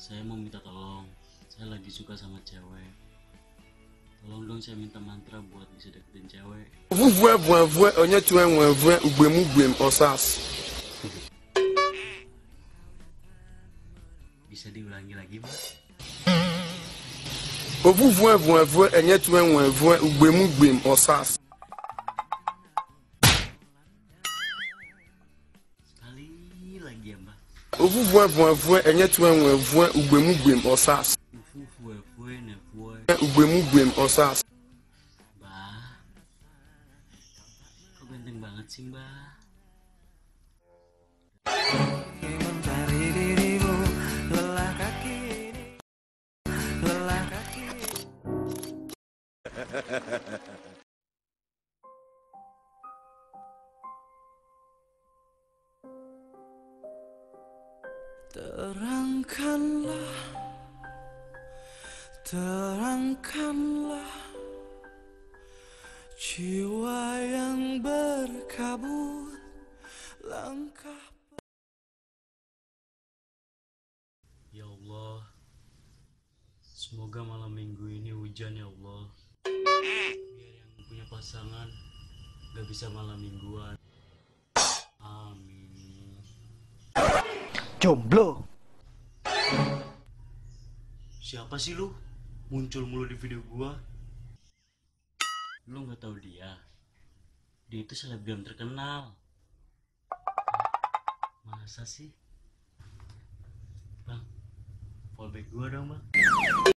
Saya mau minta tolong. Saya lagi suka sama cewek. Tolong dong, saya minta mantra buat bisa deketin cewek. Vuvue onye tue nwevue ugbem osas. Bisa diulangi lagi, Mbak? Ovuvue onye tue nwevue ugbem osas. Sekali lagi ya, Mbak. Ovuvue onye tue nwevue ugbem osas. Fue nefue. Ugbem osas. Mbak, kok ganteng banget sih, Mbak? Mencari dirimu, lelah kaki ini, lelah kaki. Terangkanlah, terangkanlah jiwa yang berkabut langkah. Ya Allah, semoga malam minggu ini hujan ya Allah. Biar yang punya pasangan gak bisa malam mingguan. Amin. Jomblo. Siapa sih lu? Muncul mulu di video gua. Lu gak tahu dia? Dia itu selebgram terkenal. Masa sih? Bang, fallback gua dong, Bang.